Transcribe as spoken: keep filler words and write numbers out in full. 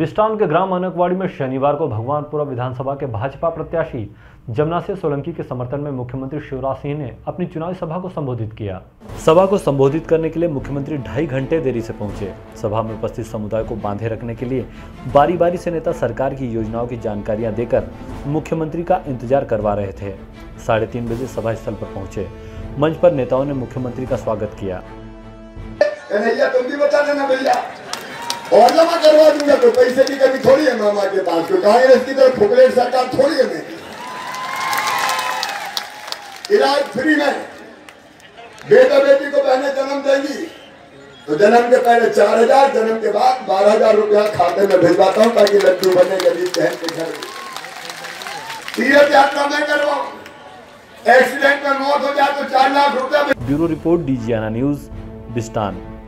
बिस्टान के ग्राम अनकवाड़ी में शनिवार को भगवानपुरा विधानसभा के भाजपा प्रत्याशी जमुना सिंह सोलंकी के समर्थन में मुख्यमंत्री शिवराज सिंह ने अपनी चुनावी सभा को संबोधित किया। सभा को संबोधित करने के लिए मुख्यमंत्री ढाई घंटे देरी से पहुंचे। सभा में उपस्थित समुदाय को बांधे रखने के लिए बारी बारी से नेता सरकार की योजनाओं की जानकारियां देकर मुख्यमंत्री का इंतजार करवा रहे थे। साढ़े तीन बजे सभा स्थल पर पहुंचे। मंच पर नेताओं ने मुख्यमंत्री का स्वागत किया। और जमा करवा दूंगा तो पैसे की कमी थोड़ी है मामा के पास, तो कांग्रेस की तरफ फुकलेट सरकार थोड़ी है। मैं इलाज फ्री में बेटा बेटी को बहने जन्म देंगी तो जन्म के पहले चार हजार जन्म के बाद बारह हजार रुपया खाते में भिजवाता हूँ ताकि लड्डू बने गरीब बहन के घर। तीर्थ यात्रा मैं करवाऊँ, एक्सीडेंट में मौत हो जाए तो चार लाख रुपया। ब्यूरो रिपोर्ट डीजीआना न्यूज बिस्टान।